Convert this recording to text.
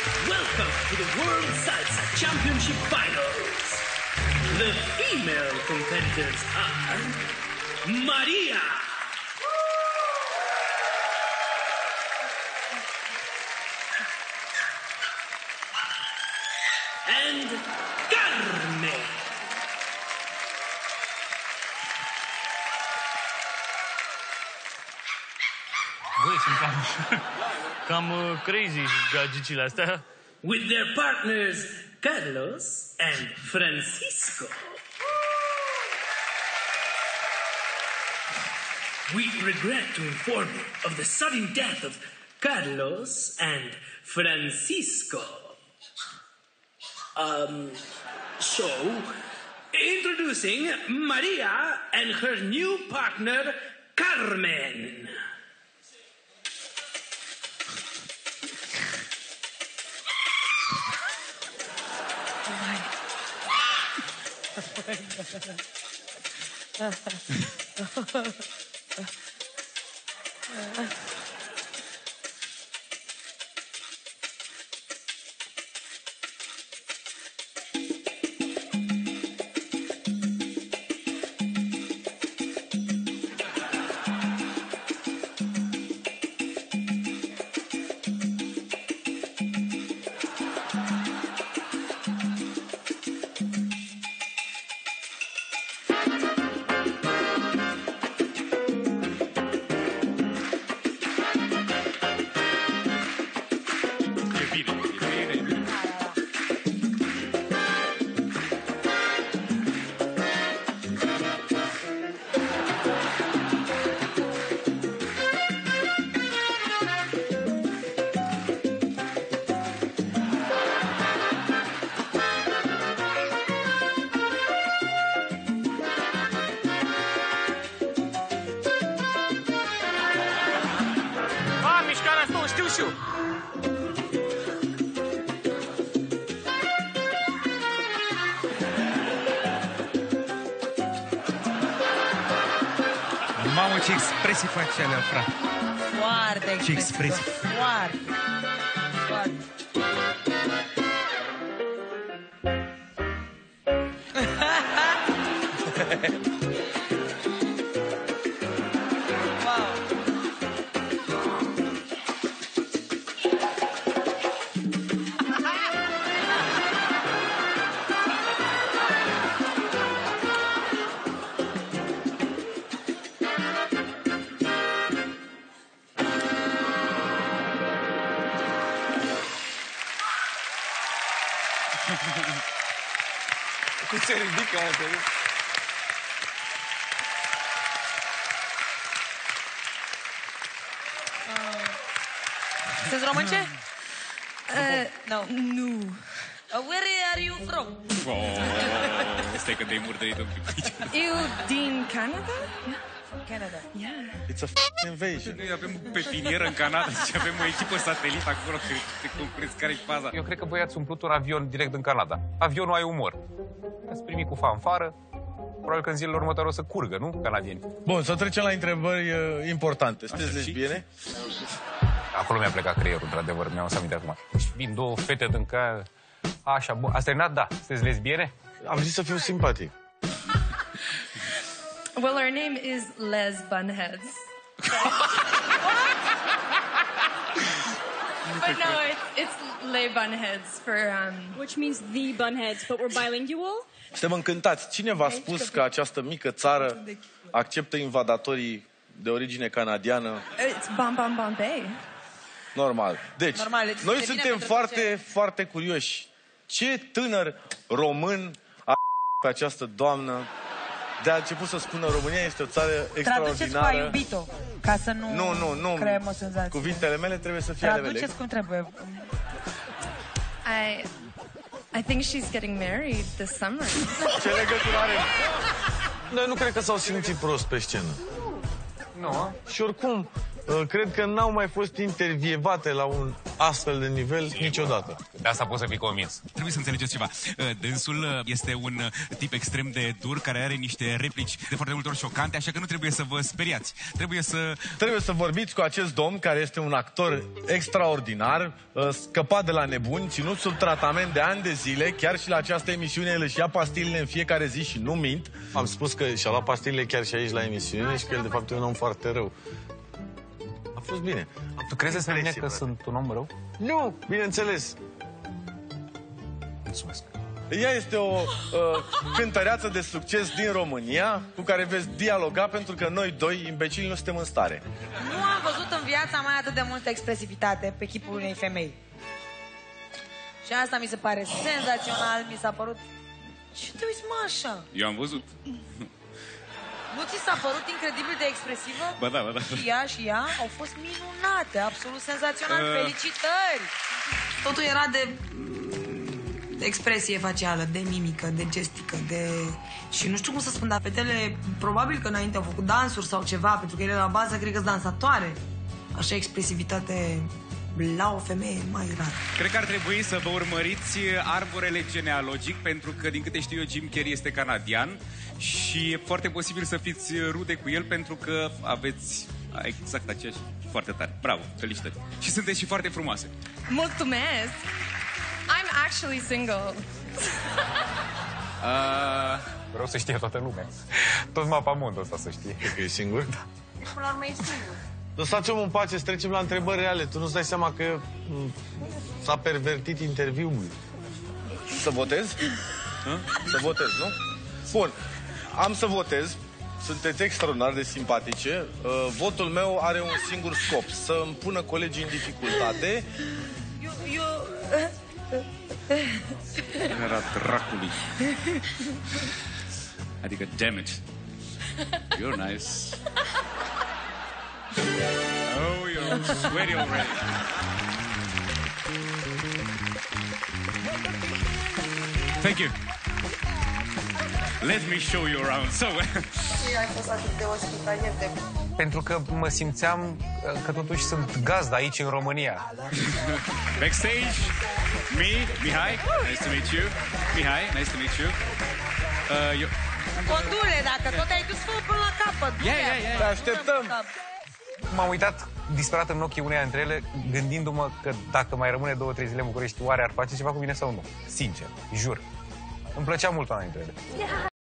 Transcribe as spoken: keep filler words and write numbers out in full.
Welcome to the World Salsa Championship Finals. The female competitors are Maria and Carmen. Băi, sunt cam, cam uh, crazy gagicile astea. With their partners Carlos and Francisco. We regret to inform you of the sudden death of Carlos and Francisco. Um, so, introducing Maria and her new partner, Carmen. Mamă, ce expresii face alea, frate. Foarte Ce expresii. Foarte. Foarte. Cum se ridică, mă, te ridică. Sunteți românce? Uh, No. nu. Uh, where are you from? Oh, stai că te-ai murdărit un pic. Eu din Canada? Canada. Yeah. It's a f***ing invasion. Noi avem o pepinieră în Canada și avem o echipă satelit acolo. Crezi care-i faza? Eu cred că voi ați umplut un avion direct în Canada. Avionul ai umor. Ați primit cu fanfară. Probabil că în zilele următoare o să curgă, nu, canadieni? Bun, să trecem la întrebări uh, importante. Sunteți lesbiene? Acolo mi-a plecat creierul, într-adevăr, mi-am să aminte acum. Vin două fete din ca... Așa, bun. Ați terminat? Da. Sunteți lesbiene? Am zis să fiu simpatic. Well, our name is Les Bunheads. But no, it's, it's Les Bunheads for... Um... Which means the Bunheads, but we're bilingual? Suntem încântați. Cine v-a spus că această mică țară acceptă invadatorii de origine canadiană? It's Bam Bam Bombay. Normal. Deci, Normal, noi suntem foarte, foarte curioși. Ce tânăr român a pe această doamnă de a început să spună România este o țară extraordinară. Traduceți cu a iubit-o, ca să nu, Nu, nu, nu. creăm o senzație. Cuvintele mele trebuie să fie ale mele. Traduceți cum trebuie. I... I think she's getting married this summer. Ce legătură are? Noi nu cred că s-au simțit prost pe scenă. Nu. Și oricum, uh, cred că n-au mai fost intervievate la un astfel de nivel niciodată. De asta poți să fii convins. Trebuie să înțelegeți ceva. Dânsul este un tip extrem de dur, care are niște replici de foarte multe ori șocante, așa că nu trebuie să vă speriați. Trebuie să... Trebuie să vorbiți cu acest domn, care este un actor extraordinar, uh, scăpat de la nebuni, ținut sub tratament de ani de zile, chiar și la această emisiune el își ia pastilele în fiecare zi și nu mint. Am spus că și-a luat pastilele chiar și aici la emisiune și că el de fapt e un om foarte rău. A fost bine. Tu crezi despre mine că sunt un om rău? Nu, bineînțeles. Mulțumesc. Ea este o uh, cântăreață de succes din România cu care veți dialoga, pentru că noi doi, imbecili, nu suntem în stare. Nu am văzut în viața mea atât de multă expresivitate pe chipul unei femei. Și asta mi se pare senzațional, mi s-a părut... Ce te uiți, mă, așa? Eu am văzut. Nu ți s-a părut incredibil de expresivă? Ba da, ba da. Și ea și ea au fost minunate, absolut senzațional. Uh... Felicitări! Totul era de... de expresie facială, de mimică, de gestică, de... Și nu știu cum să spun, dar fetele probabil că înainte au făcut dansuri sau ceva, pentru că ele la bază cred că-s dansatoare. Așa expresivitate la o femeie mai rar. Cred că ar trebui să vă urmăriți arborele genealogic, pentru că, din câte știu eu, Jim Carrey este canadian și e foarte posibil să fiți rude cu el, pentru că aveți exact aceeași. Foarte tare. Bravo, felicitări. Și sunteți și foarte frumoase. Mulțumesc! I'm actually single. Uh... Vreau să știe toată lumea. Tot mapamondul ăsta să știe. Că e singur? Da. Până la urmă e singur. Lăsați-o în pace, să trecem la întrebări reale. Tu nu-ți dai seama că s-a pervertit interviul. Să votez? Hă? Să votez, nu? Bun. Am să votez. Sunteți extraordinar de simpatice. Uh, votul meu are un singur scop. Să îmi pună colegii în dificultate. Eu... eu... Era dracului. Adică, damn it. You're nice. Oh, you're sweaty already. Thank you. Let me show you around. So, Pentru că mă simțeam că totuși sunt gazda aici în România. backstage, me, Mihai, nice to meet you. Mihai, nice to meet you. Uh, eu... Condule, dacă tot ai dus, fă până la capăt. Yeah, yeah, yeah. Te așteptăm. M-am uitat disperat în ochii uneia dintre ele, gândindu-mă că dacă mai rămâne două, trei zile în București, oare ar face ceva cu mine sau nu? Sincer, jur. Îmi plăcea mult una dintre ele.